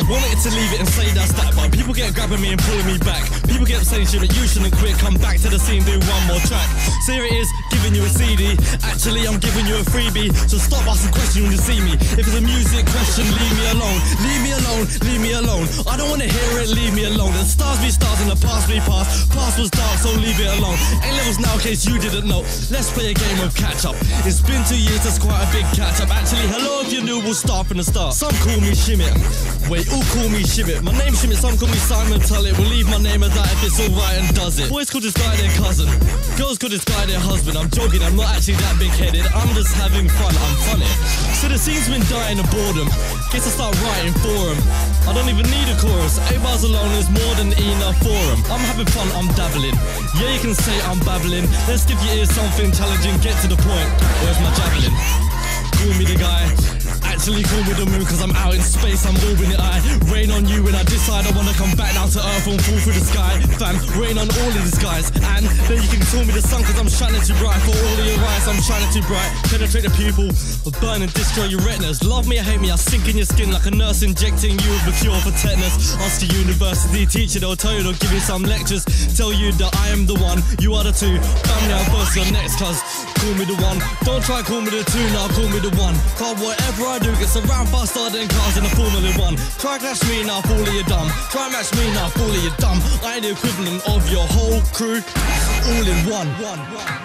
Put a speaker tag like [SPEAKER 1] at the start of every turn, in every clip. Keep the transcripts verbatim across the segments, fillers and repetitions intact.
[SPEAKER 1] Wanted to leave it and say that's that, but people get grabbing me and pulling me back. People get saying shit, but you shouldn't quit. Come back to the scene, do one more track. So here it is, giving you a C D. Actually, I'm giving you a freebie. So stop asking questions when you see me. If it's a music question, leave me alone. Leave me alone, leave me alone. I don't wanna hear it, leave me alone. The stars be stars and the past be past. Past was dark, so leave it alone. A-levels now, in case you didn't know. Let's play a game of catch up. It's been two years, that's quite a big catch up. Actually, hello if you're new, we'll start from the start. Some call me Shimit. Wait, all call me Shimit. My name's Shimit, some call me Simon Tullett. We'll leave my name as that if it's alright and does it. Boys call this guy their cousin. Girls call this guy their husband. I'm joking, I'm not actually that big-headed. I'm just having fun, I'm funny. So the scene's been dying of boredom. Guess I start writing for him. I don't even need a chorus. Eight bars alone is more than enough for him. I'm having fun, I'm dabbling. Yeah, you can say I'm babbling. Let's give your ears something challenging. Get to the point. Where's my javelin? Call me the guy. Actually call me the moon, cause I'm out in space, I'm orbing it. I rain on you when I decide I wanna come back down to earth and fall through the sky. Fam, rain on all of these guys. And then you can call me the sun, cause I'm shining too bright. For all of your eyes, I'm shining too bright. Penetrate the pupil, burn and destroy your retinas. Love me or hate me, I sink in your skin like a nurse injecting you with a cure for tetanus. Ask a university teacher, they'll tell you, they'll give you some lectures. Tell you that I am the one, you are the two. Family, I'll first your next, cuz call me the one. Don't try call me the two, now call me the one. Cause whatever I do gets around faster than cars in a Formula One. Try clash me, now fool of you dumb. Try match me, now fool of you dumb. I ain't the equivalent of your whole crew, all in one. one, one, one.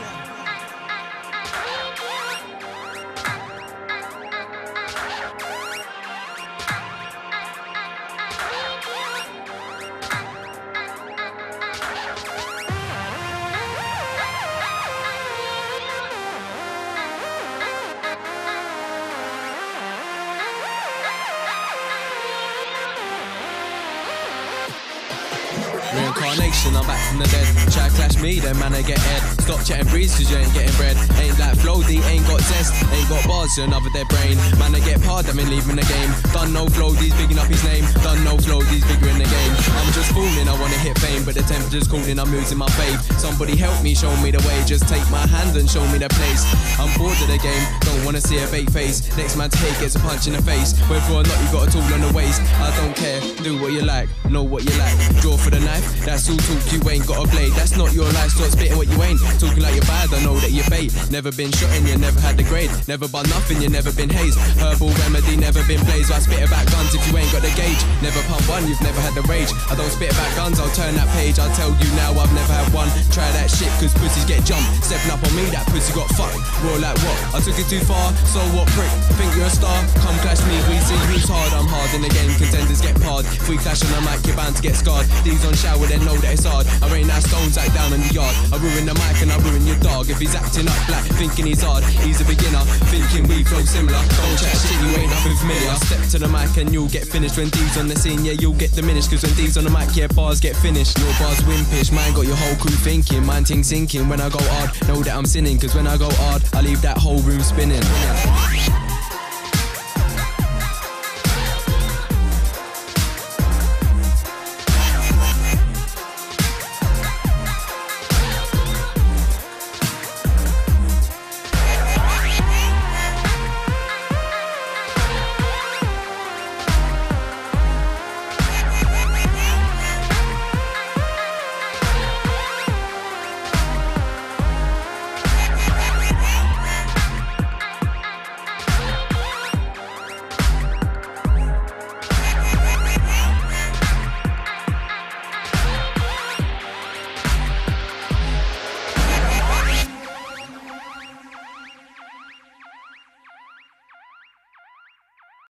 [SPEAKER 2] Reincarnation, I'm back from the dead. Try clash me, then man I get head. Stop chatting breeze cause you ain't getting bread. Ain't like Flowdy, ain't got zest. Ain't got bars, you're another dead brain. Man I get pard, I mean leaving the game. Done no Flowdy's bigging up his name. Done no Flowdy's bigger in the game. I'm just fooling, I wanna hit fame, but the temperature's cooling, I'm losing my faith. Somebody help me, show me the way. Just take my hand and show me the place. I'm bored of the game, don't wanna see a fake face. Next man take gets a punch in the face. Whether or not you got a tool on the waist, I don't care, do what you like, know what you like. Draw for the knife, that's all talk, you ain't got a blade. That's not your life, stop spitting what you ain't. Talking like you're bad, I know that you're bait. Never been shot and you never had the grade. Never bought nothing, you never been hazed. Herbal remedy, never been blazed. I spit about guns if you ain't got the gauge. Never pump one, you've never had the rage. I don't spit about guns, I'll turn that page. I'll tell you now, I've never had one. Try that shit, cause pussies get jumped. Stepping up on me, that pussy got fucked. Raw like what? I took it too far, so what prick? Think you're a star? Come clash me, we see who's hard. I'm hard in the game, contenders get parred. If we clash on the mic, you're bound to get scarred. These on shower, then know that it's hard. I rain that stones like down in the yard. I ruin the mic and I ruin your dog. If he's acting up black, thinking he's hard, he's a beginner, thinking we flow similar. Don't chat shit, you ain't nothing familiar. Step to the mic and you'll get finished. When D's on the scene, yeah, you'll get diminished. Cause when D's on the mic, yeah, bars get finished. Your bars wimpish, mine got your whole crew thinking. Mine ting sinking when I go hard. Know that I'm sinning, cause when I go hard, I leave that whole room spinning.